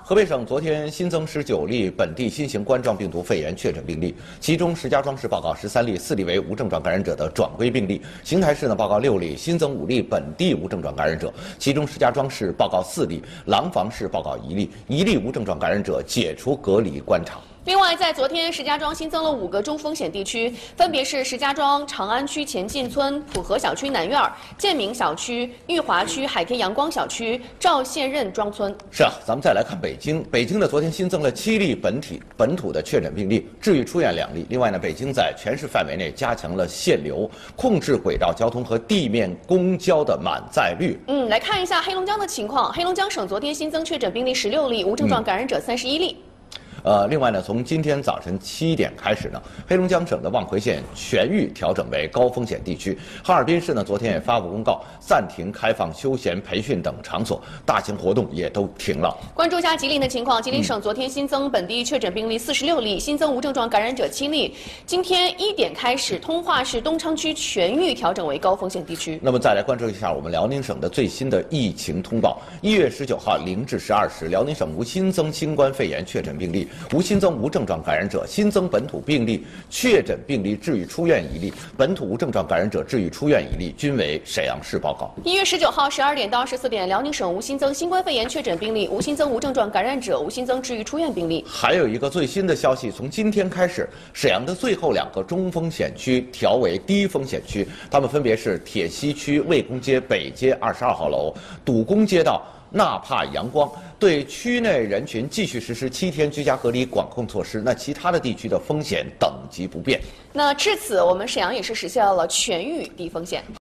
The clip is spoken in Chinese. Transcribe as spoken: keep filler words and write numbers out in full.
河北省昨天新增十九例本地新型冠状病毒肺炎确诊病例，其中石家庄市报告十三例，四例为无症状感染者的转归病例；邢台市呢报告六例，新增五例本地无症状感染者，其中石家庄市报告四例，廊坊市报告一例，一例无症状感染者解除隔离观察。 另外，在昨天，石家庄新增了五个中风险地区，分别是石家庄长安区前进村、浦河小区南院、建明小区、裕华区海天阳光小区、赵县任庄村。 是啊，咱们再来看北京。北京呢，昨天新增了七例本体本土的确诊病例，治愈出院两例。另外呢，北京在全市范围内加强了限流，控制轨道交通和地面公交的满载率。 嗯，来看一下黑龙江的情况。黑龙江省昨天新增确诊病例十六例，无症状感染者三十一例。嗯呃，另外呢，从今天早晨七点开始呢，黑龙江省的望回县全域调整为高风险地区。哈尔滨市呢，昨天也发布公告，暂停开放休闲培训等场所，大型活动也都停了。 关注一下吉林的情况，吉林省昨天新增本地确诊病例四十六例，新增无症状感染者七例。今天一点开始，通化市东昌区全域调整为高风险地区。 那么再来关注一下我们辽宁省的最新的疫情通报：一月十九号零至十二时，辽宁省无新增新冠肺炎确诊病例。 无新增无症状感染者，新增本土病例、确诊病例治愈出院一例，本土无症状感染者治愈出院一例，均为沈阳市报告。 一月十九号十二点到二十四点，辽宁省无新增新冠肺炎确诊病例，无新增无症状感染者，无新增治愈出院病例。 还有一个最新的消息，从今天开始，沈阳的最后两个中风险区调为低风险区，它们分别是铁西区魏公街北街二十二号楼、笃公街道。 纳帕阳光对区内人群继续实施七天居家隔离管控措施，那其他的地区的风险等级不变。 那至此，我们沈阳也是实现了全域低风险。